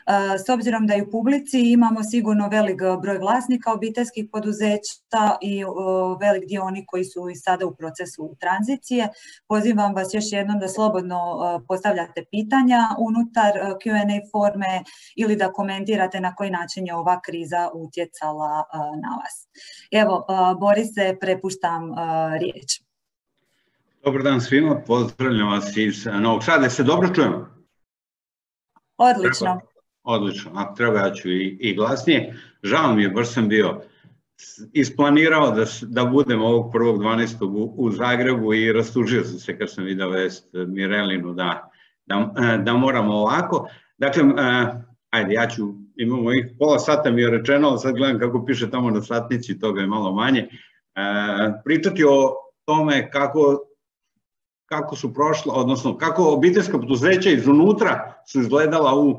S obzirom da i u publici imamo sigurno velik broj vlasnika obiteljskih poduzeća i velik dio onih koji su i sada u procesu tranzicije, pozivam vas još jednom da slobodno postavljate pitanja unutar Q&A forme ili da komentirate na koji način je ova kriza utjecala na vas. Evo, Borise, prepuštam riječ. Dobar dan svima, pozdravljam vas iz Novog Sada. Se dobro čujemo? Odlično. Odlično, a treba ja ću i glasnije. Žao mi je, baš sam bio isplanirao da budem ovog 1.12. u Zagrebu i rastužio sam se kad sam vidio vest Mirelinu da moramo ovako. Dakle, ajde, ja ću, imamo ih pola sata mi je rečeno, ali sad gledam kako piše tamo na satnici, toga je malo manje. Pričati o tome kako su prošla, odnosno kako obiteljska poduzeća izunutra su izgledala u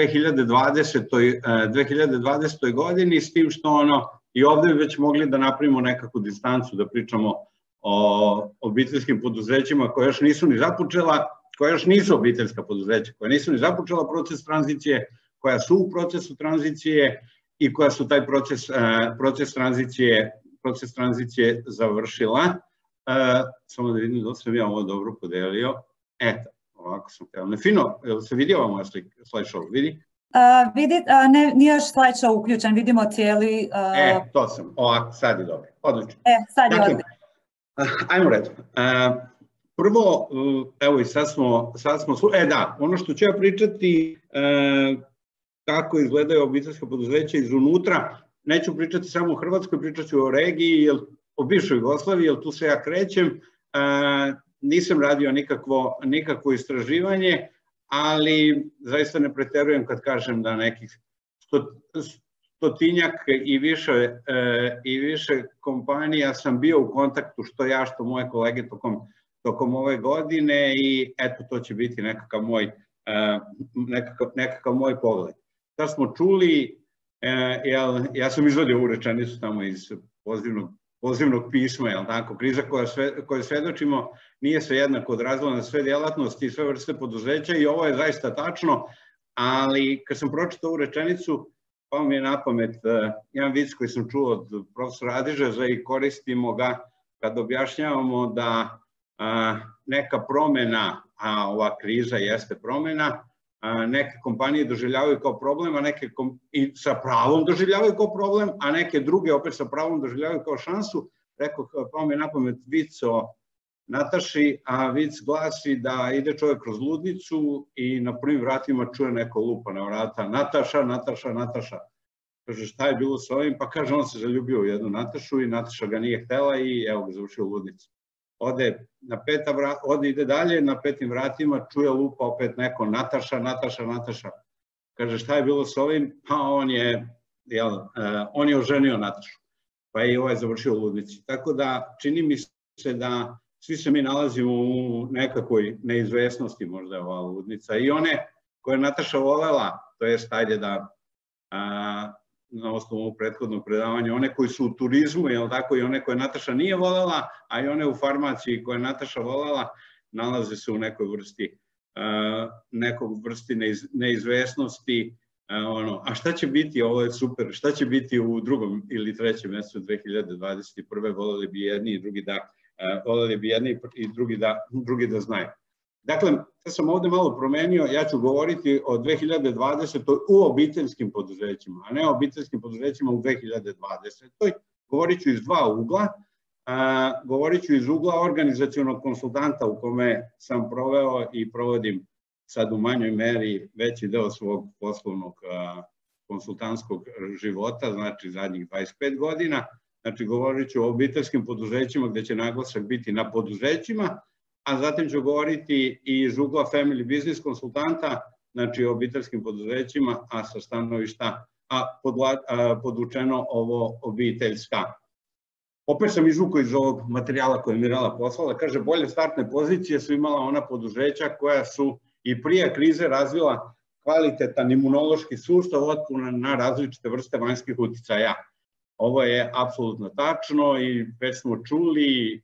2020. godini, s tim što i ovde već mogli da napravimo nekakvu distancu, da pričamo o obiteljskim poduzećima koja još nisu ni započela, koja još nisu obiteljska poduzeća, koja nisu ni započela proces tranzicije, koja su u procesu tranzicije i koja su taj proces tranzicije završila. Samo da vidim da sam ja ovo dobro podelio. Eto, ovako sam teo. Fino, se vidi ova moja slideshow, vidi? Nije još slideshow uključen, vidimo cijeli... To sam, ovako, sad je dobro, odlično. Sad je odlično. Ajmo redom. Prvo, evo i sad smo, da, ono što ću ja pričati, kako izgledaju obiteljska poduzeća izunutra, neću pričati samo o Hrvatskoj, pričat ću o regiji, o bivšoj Jugoslaviji, jer tu se ja krećem, nisam radio nikakvo istraživanje, ali zaista ne preterujem kad kažem da nekih stotinjak i više kompanija sam bio u kontaktu, što ja, što moje kolege tokom ove godine, i eto, to će biti nekakav moj pogled. Da smo čuli, ja sam izvadio ovu rečenicu tamo iz pozivnog pisma, jel tako, kriza koju svedočimo nije se jednako odrazila na sve djelatnosti i sve vrste poduzeća, i ovo je zaista tačno, ali kad sam pročitao ovu rečenicu, pao mi je na pamet jedan vic koji sam čuo od profesora Adižeza i koristimo ga kad objašnjavamo da neka promena, a ova kriza jeste promena, neke kompanije doživljavaju kao problem, a neke i sa pravom doživljavaju kao problem, a neke druge opet sa pravom doživljavaju kao šansu. Rekao, pao mi je na pamet vic o Nataši, a vic glasi da ide čovjek kroz ludnicu i na prvim vratima čuje neko lupa na vrata: Nataša, Nataša, Nataša. Kaže, šta je bilo sa ovim? Pa kaže, on se zaljubio u jednu Natašu i Nataša ga nije htela i evo ga završio u ludnicu. Ide dalje, na petim vratima čuje lupa opet neko: Nataša, Nataša, Nataša. Kaže, šta je bilo sa ovim? Pa on je oženio Natašu, pa je i ovaj završio u ludnici. Tako da čini mi se da svi se mi nalazimo u nekakvoj neizvesnosti, možda je ova ludnica, i one koje je Nataša volela, to jest, ajde da na osnovu ovog prethodnog predavanja, one koji su u turizmu, jel tako, i one koje Nataša nije volela, a i one u farmaciji koje je Nataša volela, nalaze se u nekoj vrsti neizvesnosti. A šta će biti, ovo je super, šta će biti u drugom ili trećem mjesecu 2021. Voleli bi jedni i drugi da znaju. Dakle, ja sam ovde malo promenio, ja ću govoriti o 2020. u obiteljskim poduzećima, a ne o obiteljskim poduzećima u 2020. Govorit ću iz dva ugla. Govorit ću iz ugla organizacionog konsultanta u kome sam proveo i provodim sad u manjoj meri veći deo svog poslovnog konsultantskog života, znači zadnjih 25 godina. Znači, govorit ću o obiteljskim poduzećima gde će naglasak biti na poduzećima, a zatim ću govoriti i iz ugla family business konsultanta, znači o obiteljskim poduzećima, a sa stanovišta, podvučeno ovo obiteljska. Opet sam izvukao iz ovog materijala koje je Mirela poslala, kaže, bolje startne pozicije su imala ona poduzeća koja su i prije krize razvila kvalitetan imunološki sustav otporan na različite vrste vanjskih uticaja. Ovo je apsolutno tačno i već smo čuli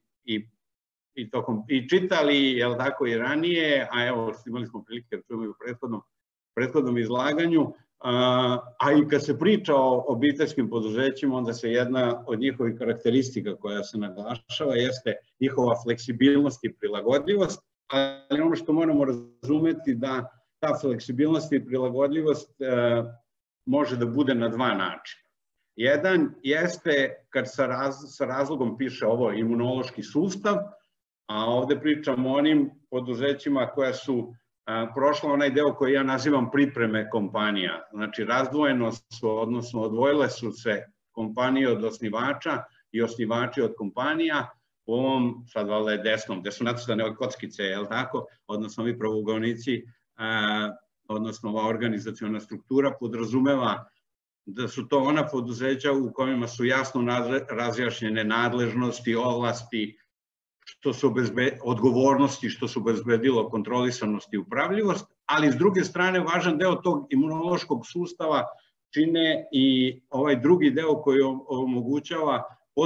i čitali, jel tako, i ranije, a evo, imali smo prilike da čujemo i u prethodnom izlaganju, A i kad se priča o obiteljskim poduzećima, onda se jedna od njihovih karakteristika koja se naglašava jeste njihova fleksibilnost i prilagodljivost, ali ono što moramo razumeti da ta fleksibilnost i prilagodljivost može da bude na dva načina. Jedan jeste kad sa razlogom piše ovo imunološki sustav, a ovde pričamo o onim poduzećima koja su prošla onaj deo koji ja nazivam pripreme kompanija. Znači, razdvojeno su, odnosno odvojile su se kompanije od osnivača i osnivači od kompanija. U ovom, sad valjda je desnom, gde su nacrtane ove kockice, je li tako? Odnosno, ovi pravougaonici, odnosno ova organizaciona struktura podrazumeva da su to ona poduzeća u kojima su jasno razjašnjene nadležnosti, ovlasti, što su odgovornosti, što su obezbedilo kontrolisanost i upravljivost, ali s druge strane važan deo tog imunološkog sustava čine i ovaj drugi deo koji omogućava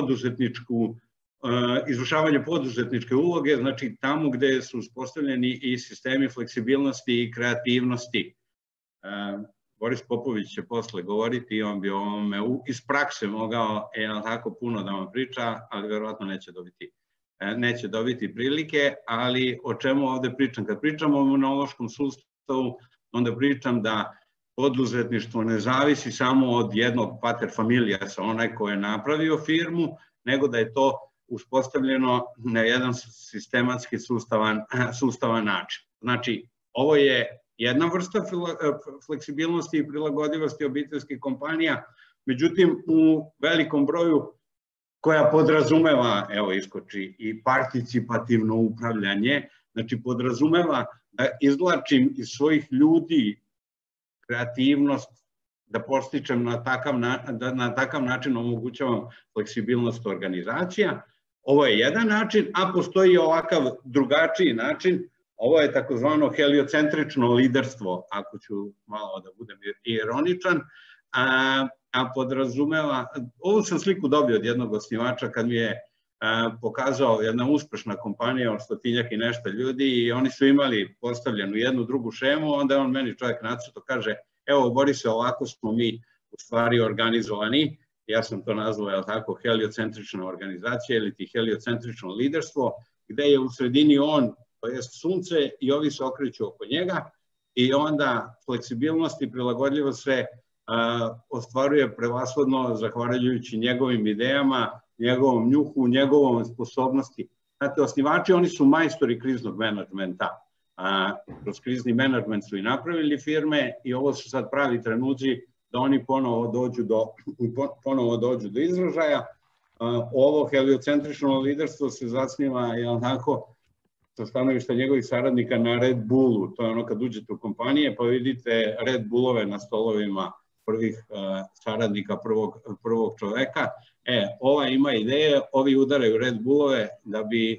izvršavanje poduzetničke uloge, znači tamo gde su uspostavljeni i sistemi fleksibilnosti i kreativnosti. Boris Popović će posle govoriti i on bi o ovome iz prakse mogao tako puno da vam priča, ali verovatno neće dobiti prilike, ali o čemu ovde pričam? Kad pričamo o imunološkom sustavu, onda pričam da poduzetništvo ne zavisi samo od jednog pater familijasa, onaj ko je napravio firmu, nego da je to uspostavljeno na jedan sistematski sustavan način. Znači, ovo je jedna vrsta fleksibilnosti i prilagodljivosti obiteljskih kompanija, međutim, u velikom broju koja podrazumeva, evo iskoči, i participativno upravljanje, znači podrazumeva da izvlačim iz svojih ljudi kreativnost, da postičem na takav način omogućavam fleksibilnost organizacija. Ovo je jedan način, a postoji ovakav drugačiji način, ovo je takozvano heliocentrično liderstvo, ako ću malo da budem ironičan, a podrazumeva, ovu sam sliku dobio od jednog osnivača kad mi je pokazao jedna uspešna kompanija od 100-ak i nešto ljudi i oni su imali postavljenu jednu drugu šemu, onda je on meni čovjek nacrto kaže, evo Borise, ovako smo mi u stvari organizovani, ja sam to nazvao tako heliocentrična organizacija ili ti heliocentrično liderstvo, gde je u sredini on, to je sunce i ovi se okreću oko njega i onda fleksibilnost i prilagodljivost se ostvaruje prevashodno zahvaljujući njegovim idejama, njegovom njuhu, njegovom sposobnosti. Znate, osnivači, oni su majstori kriznog menadžmenta. Kroz krizni menadžment su i napravili firme i ovo su sad pravi trenuci da oni ponovo dođu do izražaja. Ovo heliocentrično liderstvo se zasniva sa stanovišta njegovih saradnika na Red Bullu. To je ono kad uđete u kompanije pa vidite Red Bullove na stolovima prvih saradnika prvog čoveka. Ova ima ideje, ovi udaraju Red Bullove da bi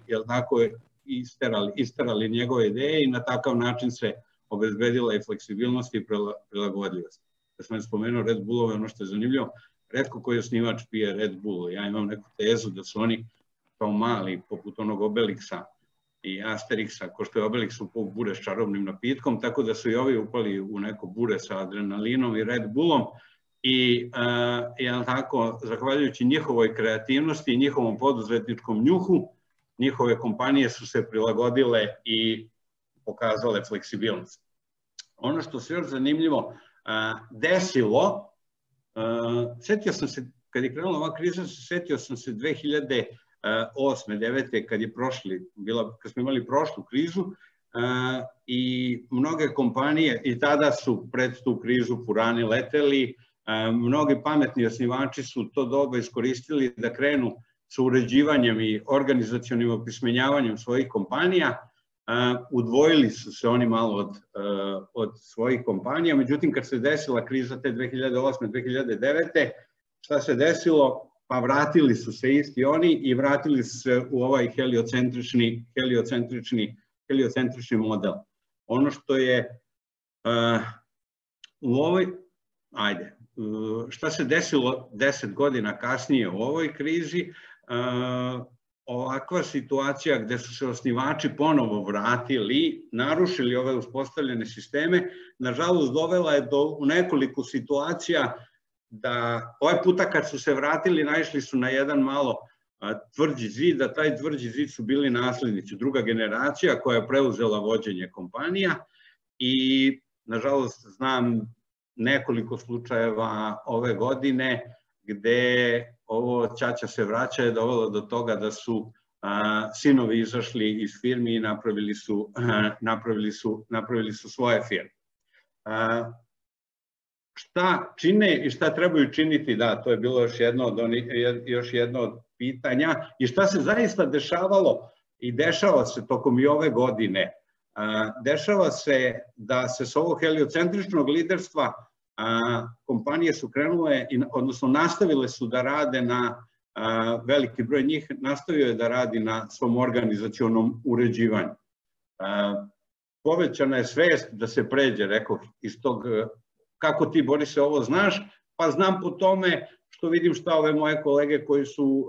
isterali njegove ideje i na takav način se obezbedila i fleksibilnost i prilagodljivost. Da sam spomenuo Red Bullove, ono što je zanimljivo, retko koji osnivač pije Red Bull. Ja imam neku tezu da su oni kao mali, poput onog Obelixa i Asterixa, ko što je Obelix upao bure s čarobnim napitkom, tako da su i ovi upali u neko bure sa adrenalinom i Red Bullom i zahvaljujući njihovoj kreativnosti i njihovom poduzetničkom njuhu, njihove kompanije su se prilagodile i pokazale fleksibilnost. Ono što se još zanimljivo desilo, setio sam se, kad je krenula ova kriza, setio sam se 2008. 2009. kad smo imali prošlu krizu i mnoge kompanije i tada su pred tu krizu purani leteli, mnogi pametni osnivači su to doba iskoristili da krenu sa uređivanjem i organizacionim opismenjavanjem svojih kompanija, udvojili su se oni malo od svojih kompanija, međutim kad se desila kriza te 2008. 2009. šta se desilo? Pa vratili su se isti oni i vratili su se u ovaj heliocentrični model. Ono što je u ovoj, šta se desilo 10 godina kasnije u ovoj krizi, ovakva situacija gde su se osnivači ponovo vratili, narušili ove uspostavljene sisteme, nažalost dovela je u nekoliko situacija da ovaj puta kad su se vratili naišli su na jedan malo tvrđi zid, a taj tvrđi zid su bili naslednici, druga generacija koja je preuzela vođenje kompanija i nažalost znam nekoliko slučajeva ove godine gde ovo ćaća se vraća je dovelo do toga da su sinovi izašli iz firmi i napravili su svoje firme. Šta čine i šta trebaju činiti, da, to je bilo još jedno od pitanja i šta se zaista dešavalo i dešava se tokom i ove godine. Dešava se da se s ovog heliocentričnog liderstva kompanije su krenule, odnosno nastavile su da rade na, veliki broj njih nastavio je da radi na svom organizacionom uređivanju. Povećana je svest da se pređe, rekao, iz tog, kako ti Borise ovo znaš, pa znam po tome što vidim šta ove moje kolege koji su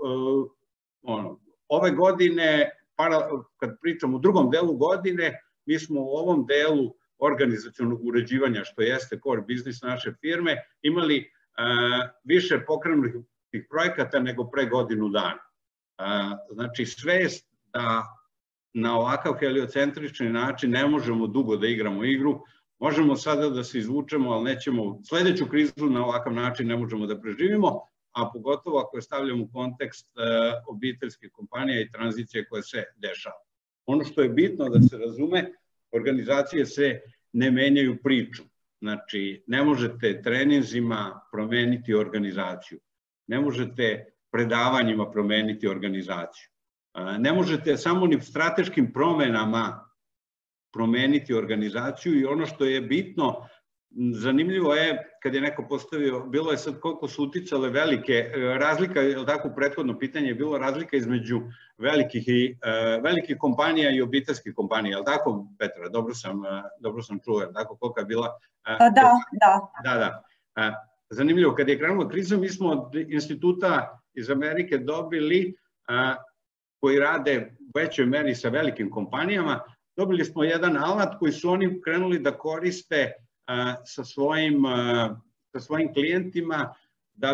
ove godine, kad pričam u drugom delu godine, mi smo u ovom delu organizacionog uređivanja, što jeste core biznis naše firme, imali više pokrenutih projekata nego pre godinu dana. Znači, svest da na ovakav heliocentrični način ne možemo dugo da igramo igru, možemo sada da se izvučemo, ali nećemo, sledeću krizu na ovakav način ne možemo da preživimo, a pogotovo ako je stavljamo u kontekst obiteljske kompanije i tranzicije koje se dešava. Ono što je bitno da se razume, organizacije se ne menjaju priču. Znači, ne možete treninzima promeniti organizaciju. Ne možete predavanjima promeniti organizaciju. Ne možete samo ni strateškim promenama promeniti organizaciju i ono što je bitno, zanimljivo je, kad je neko postavio, bilo je sad koliko su uticale velike, razlika, je li tako, prethodno pitanje je bilo razlika između velikih kompanija i obiteljskih kompanija, je li tako, Petra? Dobro sam čuo, je li tako, kolika je bila? Da. Zanimljivo, kad je krenula kriza, mi smo od instituta iz Amerike dobili, koji rade u većoj meri sa velikim kompanijama, dobili smo jedan alat koji su oni krenuli da koriste sa svojim klijentima da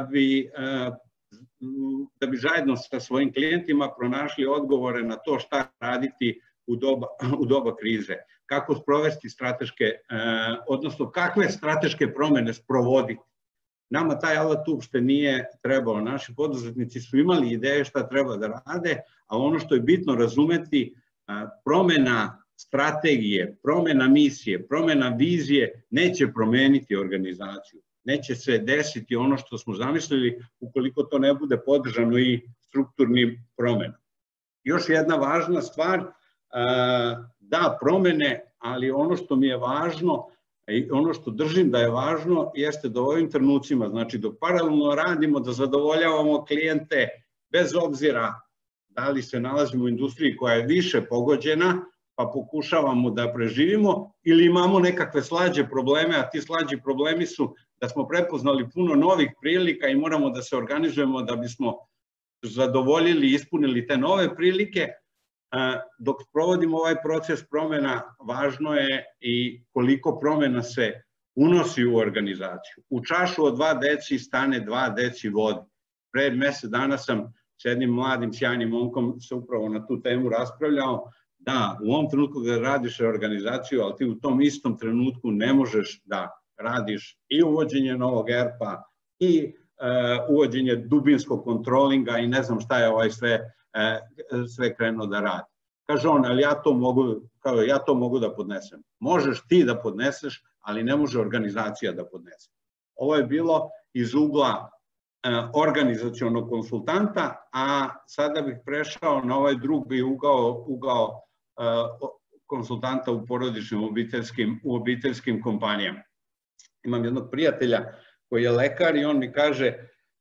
bi zajedno sa svojim klijentima pronašli odgovore na to šta raditi u doba krize, kako sprovesti strateške, odnosno kakve strateške promene sprovoditi. Nama taj alat uopšte nije trebao, naši poduzetnici su imali ideje šta treba da rade, a ono što je bitno razumeti, promena strategije, promena misije, promena vizije neće promeniti organizaciju. Neće se desiti ono što smo zamislili ukoliko to ne bude podržano i strukturnim promenama. Još jedna važna stvar, da, promene, ali ono što mi je važno i ono što držim da je važno jeste da u ovim trenucima, znači dok paralelno radimo da zadovoljavamo klijente bez obzira da li se nalazimo u industriji koja je više pogođena, pa pokušavamo da preživimo, ili imamo nekakve slađe probleme, a ti slađi problemi su da smo prepoznali puno novih prilika i moramo da se organizujemo da bismo zadovoljili i ispunili te nove prilike. Dok provodimo ovaj proces promena, važno je i koliko promena se unosi u organizaciju. U čašu od 2 deci stane 2 deci vode. Pre mesec dana sam s jednim mladim, sjajnim momkom se upravo na tu temu raspravljao. Da, u ovom trenutku da radiš organizaciju, ali ti u tom istom trenutku ne možeš da radiš i uvođenje novog ERP-a i uvođenje dubinskog kontrolinga i ne znam šta je ovaj sve krenuo da radi. Kaže on, ali ja to mogu da podnesem. Možeš ti da podneseš, ali ne može organizacija da podnese. Ovo je bilo iz ugla organizacionog konsultanta, a sada bih prešao na ovaj drugi ugao konsultanta u porodičnim obiteljskim kompanijama. Imam jednog prijatelja koji je lekar i on mi kaže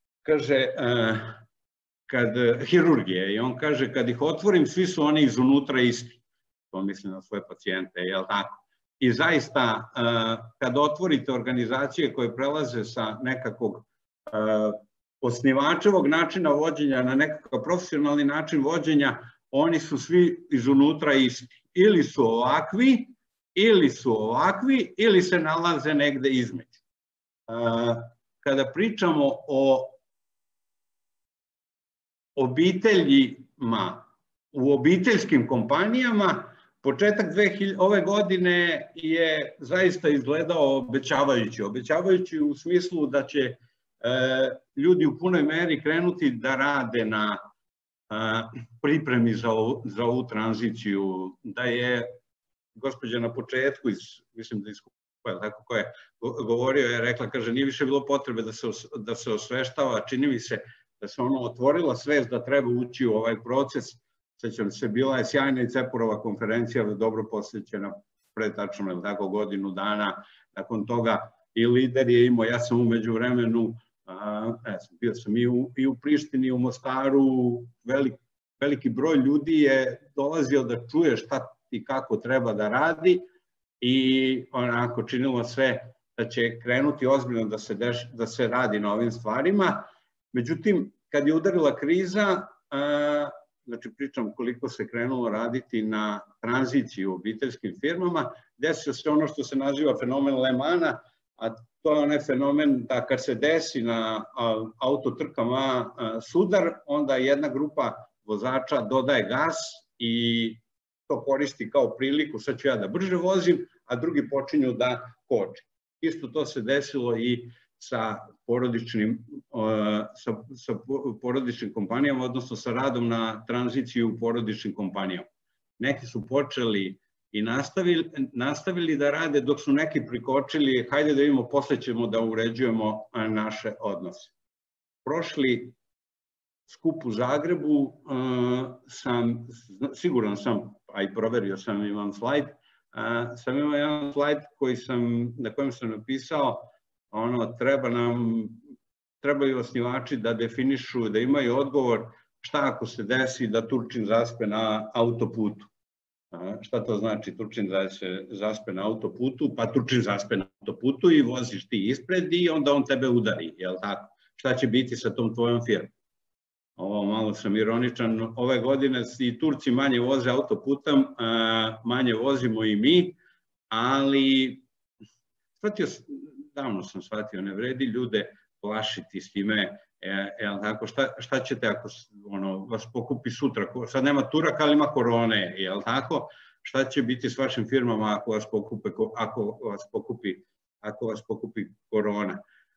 hirurgije, i on kaže kad ih otvorim svi su oni izunutra isti. To mislim na svoje pacijente, jel tako? I zaista kad otvorite organizacije koje prelaze sa nekakvog osnivačevog načina vođenja na nekakav profesionalni način vođenja, oni su svi izunutra isti. Ili su ovakvi, ili se nalaze negde između. Kada pričamo o obiteljima u obiteljskim kompanijama, početak ove godine je zaista izgledao obećavajući. Obećavajući u smislu da će ljudi u punoj meri krenuti da rade na pripremi za ovu tranziciju, da je gospođa na početku, mislim da je tako ko je govorio, je rekla, kaže, nije više bilo potrebe da se osveštava, čini mi se da se ono otvorila svest da treba ući u ovaj proces. Sećam se, bila je sjajna i Cepurova konferencija, dobro posvećena pre tačno tako godinu dana. Nakon toga i lider je imao, ja sam umeđu vremenu, bio sam i u Prištini, i u Mostaru, veliki broj ljudi je dolazio da čuje šta i kako treba da radi i onako činilo sve da će krenuti ozbiljno da se radi na ovim stvarima. Međutim, kad je udarila kriza, znači pričam koliko se krenulo raditi na tranziciji u obiteljskim firmama, desio se ono što se naziva fenomen Lemana, a to je onaj fenomen da kad se desi na autotrkama sudar, onda jedna grupa vozača dodaje gas i to koristi kao priliku, sad ću ja da brže vozim, a drugi počinju da koče. Isto to se desilo i sa porodičnim kompanijama, odnosno sa radom na tranziciju u porodičnim kompanijama. Neki su počeli i nastavili da rade, dok su neki prikočili, hajde da vidimo, posle ćemo da uređujemo naše odnose. Prošli skup u Zagrebu, siguran sam, a i proverio sam, imam slajd, sam imao jedan slajd na kojem sam napisao, trebaju osnivači da definišu, da imaju odgovor šta ako se desi da Turčin zaspe na autoputu. Šta to znači Turčin zaspe na autoputu? Pa Turčin zaspe na autoputu i voziš ti ispred i onda on tebe udari, jel tako? Šta će biti sa tom tvojom firmom? Ovo malo sam ironičan, ove godine i Turci manje voze autoputom, manje vozimo i mi, ali davno sam shvatio, ne vredi ljude plašiti s time, šta ćete ako vas pokupi sutra, sad nema Turaka, ali ima korone, jel tako? Šta će biti s vašim firmama ako vas pokupi korona?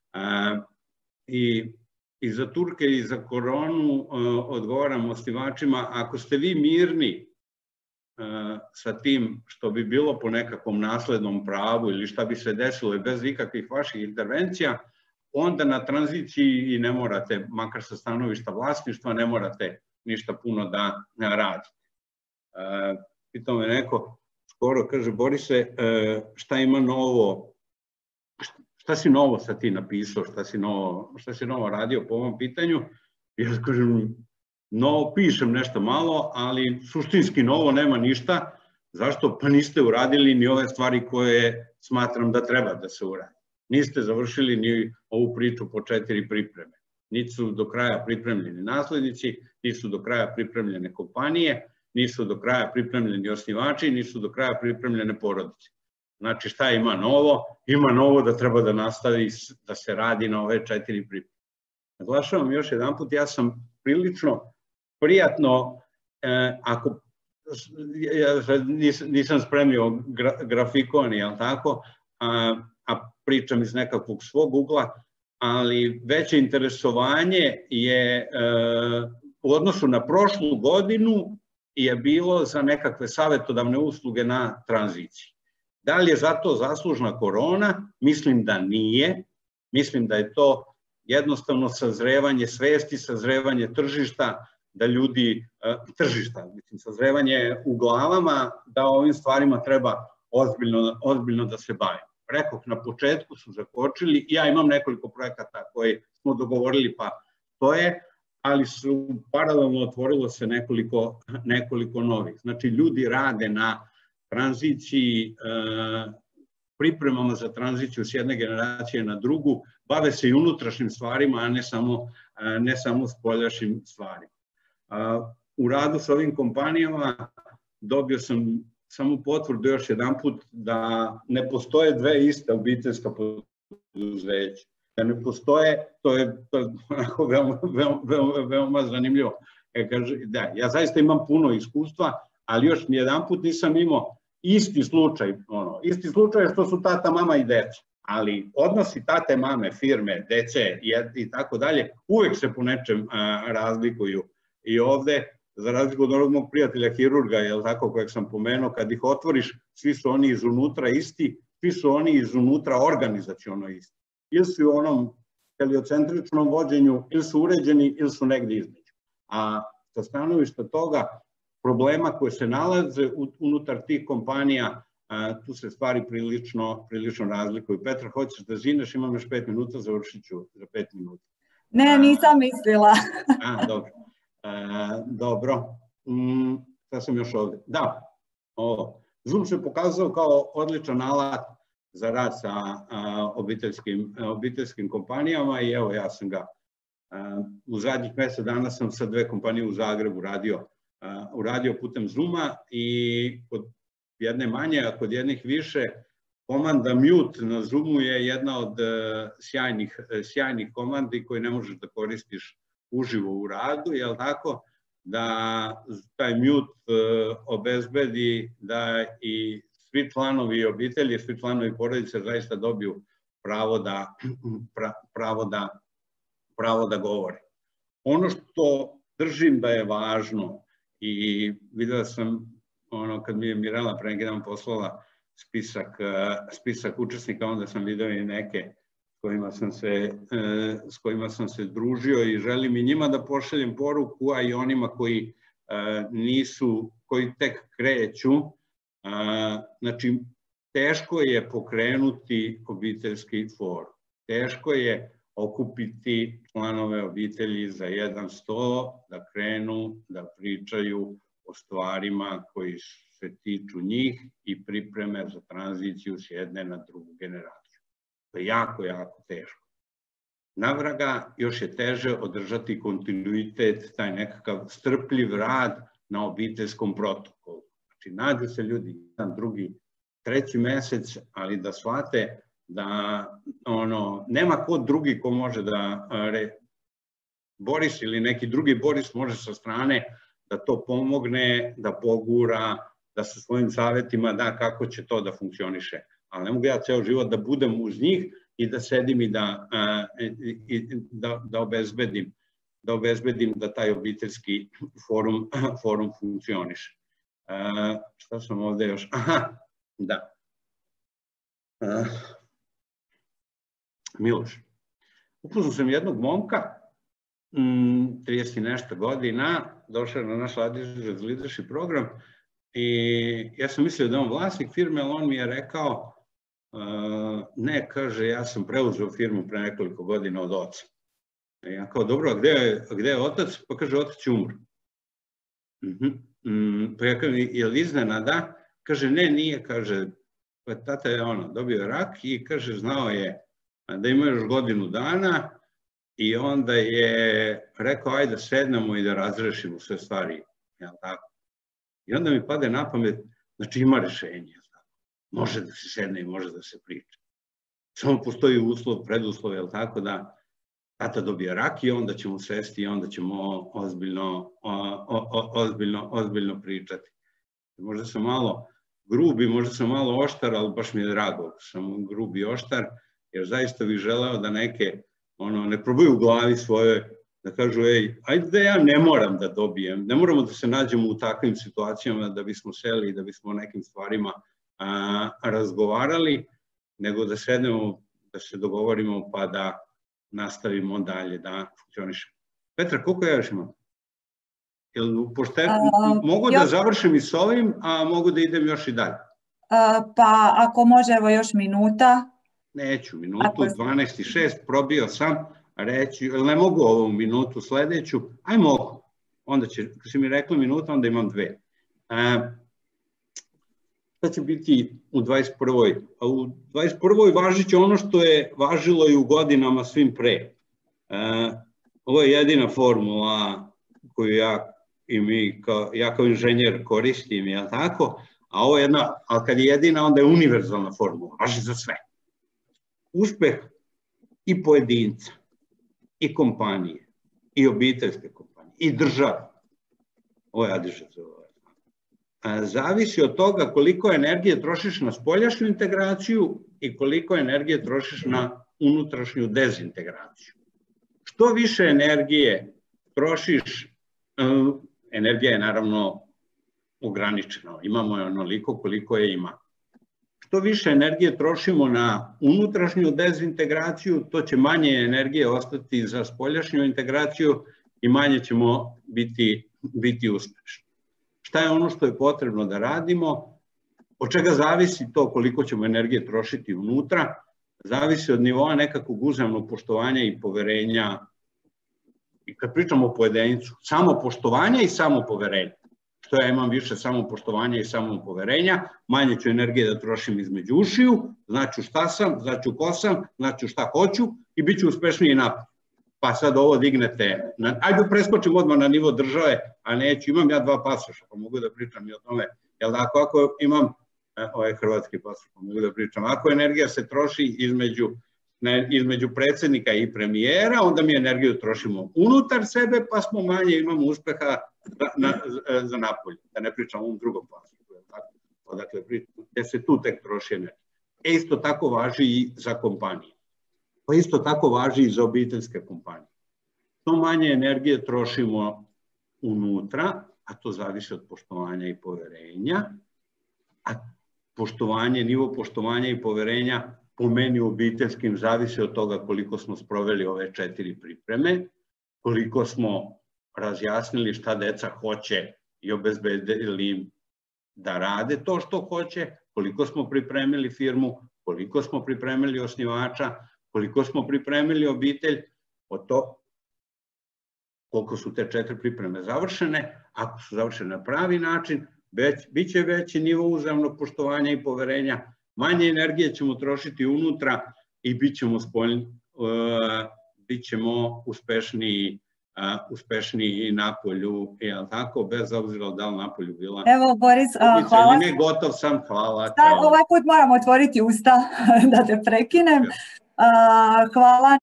I za Turke i za koronu odgovaram osnivačima, ako ste vi mirni sa tim što bi bilo po nekakvom naslednom pravu ili šta bi se desilo bez ikakvih vaših intervencija, onda na tranziciji i ne morate, makar sa stanovišta vlasništva, ne morate ništa puno da radite. Pitao me neko, skoro kaže, Borise, šta ima novo, šta si novo sad ti napisao, šta si novo radio po ovom pitanju? Ja kažem, novo pišem nešto malo, ali suštinski novo nema ništa. Zašto? Pa niste uradili ni ove stvari koje smatram da treba da se uradi. Niste završili ni ovu priču po 4 pripreme. Nisu do kraja pripremljeni naslednici, nisu do kraja pripremljene kompanije, nisu do kraja pripremljeni osnivači, nisu do kraja pripremljene porodice. Znači šta ima novo? Ima novo da treba da nastavi da se radi na ove 4 pripreme. Naglašavam još jedan put, ja sam prilično prijatno, ako nisam spremio grafikon, jel tako, a pričam iz nekakvog svog ugla, ali veće interesovanje je u odnosu na prošlu godinu je bilo za nekakve savjetodavne usluge na tranziciji. Da li je za to zaslužna korona? Mislim da nije. Mislim da je to jednostavno sazrevanje svesti, sazrevanje tržišta, da ljudi, sazrevanje u glavama, da ovim stvarima treba ozbiljno da se bavimo. Rekoh, na početku su zakočili, ja imam nekoliko projekata koje smo dogovorili, pa to je, ali su paralelno otvorilo se nekoliko novih. Znači, ljudi rade na tranziciji pripremama za tranziciju s jedne generacije na drugu, bave se i unutrašnjim stvarima, a ne samo spoljašnjim stvarima. U radu s ovim kompanijama dobio sam samo potvrdu još jedan put da ne postoje dve iste obiteljska poduzeća. Da ne postoje, to je onako veoma zanimljivo. Da, ja zaista imam puno iskustva, ali još nijedan put nisam imao isti slučaj što su tata, mama i deca. Ali odnosi tate, mame, firme, dece i tako dalje uvek se po nečem razlikuju. I ovde, za razliku od onog mog prijatelja hirurga, kojeg sam pomenuo, kad ih otvoriš, svi su oni izunutra isti, svi su oni izunutra organizaciono isti. Ili su u onom heliocentričnom vođenju, ili su uređeni, ili su negde između. A sa stanovišta toga, problema koje se nalaze unutar tih kompanija, tu se stvari prilično razlikuju. Petra, hoćeš da zineš? Imam još 5 minuta, završit ću za 5 minuta. Ne, nisam mislila. Dobro. Dobro. Šta sam još ovde? Da, Zoom se pokazao kao odličan alat za rad sa obiteljskim kompanijama i evo, ja sam ga u zadnjih mesec dana sam sa 2 kompanije u Zagrebu uradio putem Zooma i kod jedne manje, a kod jednih više, komanda mute na Zoomu je jedna od sjajnih komandi koje ne možeš da koristiš uživo u radu, jel tako, da taj mute obezbedi da i svi članovi obitelji, svi članovi porodice zaista dobiju pravo da govore. Ono što držim da je važno i vidio sam kad mi je Mirela pre neki dan poslala spisak učesnika, onda sam vidio i neke s kojima sam se družio i želim i njima da pošaljem poruku, a i onima koji tek kreću. Znači, teško je pokrenuti obiteljski forum. Teško je okupiti članove obitelji za jedan sto, da krenu, da pričaju o stvarima koji se tiču njih i pripreme za tranziciju s jedne na drugu generaciju. To je jako, jako teško. Navraga, još je teže održati kontinuitet, taj nekakav strpljiv rad na obiteljskom protokolu. Znači, nađu se ljudi jedan, drugi, treći mesec, ali da shvate da nema ko drugi ko može da Boris ili neki drugi Boris može sa strane da to pomogne, da pogura, da sa svojim savjetima da kako će to da funkcioniše. Ali ne mogu ja ceo život da budem uz njih i da sedim i da obezbedim da taj obiteljski forum funkcioniše. Šta sam ovde još? Aha, da. Miloš. Upoznao sam jednog momka, 30 i nešto godina, došao je na naš leadership program i ja sam mislio da je on vlasnik firme, ali on mi je rekao, ne, kaže, ja sam preuzeo firmu pre nekoliko godina od oca. Ja kao, dobro, a gde je otac? Pa kaže, otac je umro. Pa ja kažem, je li iznenada? Kaže, ne, nije, kaže, tata je dobio rak i kaže, znao je da ima još godinu dana i onda je rekao, ajde sednemo i da razrešimo sve stvari. I onda mi pade na pamet, znači ima rešenje. Može da se sedne i može da se priča. Samo postoji uslov, preduslov, jel tako, da tata dobije rak i onda ćemo sesti i onda ćemo ozbiljno pričati. Možda sam malo grubi, možda sam malo oštar, ali baš mi je drago ako sam grub i oštar, jer zaista bih želeo da neke ne probaju u glavi svoje, da kažu, ej, ajde da ja ne moram da dobijem, ne moramo da se nađemo u takvim situacijama da bismo seli i da bismo o nekim stvarima razgovarali, nego da sednemo, da se dogovorimo pa da nastavimo dalje da funkcionišemo. Petra, koliko ja još imam? Mogu da završim i s ovim, a mogu da idem još i dalje? Pa ako može, evo još minuta. Neću, minutu, 12:06, probio sam reći, ne mogu ovu minutu sledeću, aj mogu. Onda će, kad si mi rekli minuta, onda imam 2. šta će biti u 21. A u 21. važit će ono što je važilo i u godinama svim pre. Ovo je jedina formula koju ja kao inženjer koristim, ja tako, a ovo je jedna, ali kad je jedina, onda je univerzalna formula, važi za sve. Uspeh i pojedinca, i kompanije, i obiteljske kompanije, i države, ovo je Adižet zove, zavisi od toga koliko energije trošiš na spoljašnju integraciju i koliko energije trošiš na unutrašnju dezintegraciju. Što više energije trošiš, energija je naravno ograničena, imamo je onoliko koliko je ima. Što više energije trošimo na unutrašnju dezintegraciju, to će manje energije ostati za spoljašnju integraciju i manje ćemo biti uspešni. Šta je ono što je potrebno da radimo? Od čega zavisi to koliko ćemo energije trošiti unutra? Zavisi od nivoa nekakvog uzajamnog poštovanja i poverenja. I kad pričamo o pojedincu, samopoštovanja i samopoverenja. Što ja imam više samopoštovanja i samopoverenja, manje ću energije da trošim između ušiju, znaću šta sam, znaću ko sam, znaću šta hoću i bit ću uspešniji napad. Pa sad ovo dignete, ajde preskočim odmah na nivo države, a neću, imam ja 2 pasoša, pa mogu da pričam i o tome, jel da ako imam, ovaj hrvatski pasoš, pa mogu da pričam, ako energija se troši između predsjednika i premijera, onda mi energiju trošimo unutar sebe, pa smo manje, imamo uspeha za napolje, da ne pričam o ovom drugom pasošu, odakle gde se tu tek troši energija. Isto tako važi i za kompanije. Pa isto tako važi i za obiteljske kompanije. Što manje energije trošimo unutra, a to zavisi od poštovanja i poverenja, a nivo poštovanja i poverenja po meni u obiteljskim zavisi od toga koliko smo sproveli ove 4 pripreme, koliko smo razjasnili šta deca hoće i obezbedili im da rade to što hoće, koliko smo pripremili firmu, koliko smo pripremili osnivača, koliko smo pripremili obitelj, od to koliko su te 4 pripreme završene, ako su završene na pravi način, bit će veći nivo uzajamnog poštovanja i poverenja, manje energije ćemo trošiti unutra i bit ćemo uspešniji napolju, jel tako, bez obzira da li napolju bila. Evo, Boris, hvala. Ne, gotov sam, hvala. Ovaj put moram otvoriti usta da te prekinem. Hvala.